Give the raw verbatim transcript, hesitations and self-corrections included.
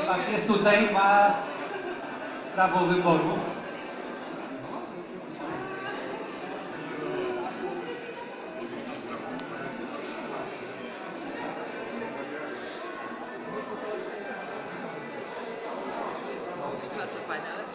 ponieważ jest tutaj, ma prawo wyboru. Fajne, ale